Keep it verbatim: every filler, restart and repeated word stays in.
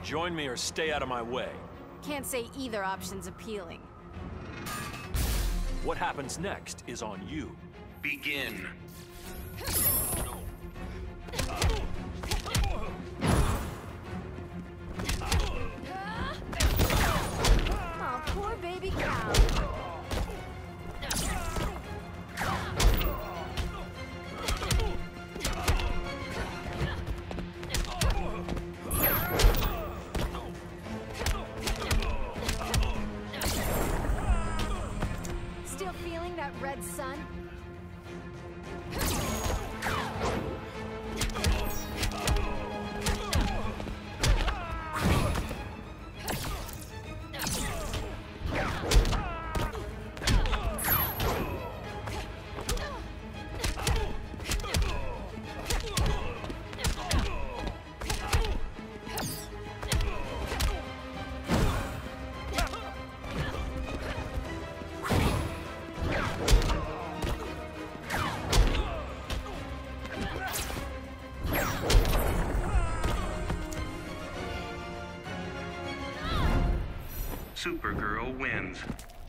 Join me or stay out of my way. Can't say either option's appealing. What happens next is on you. Begin. Aw, poor baby cow. Still feeling that red sun? Supergirl wins.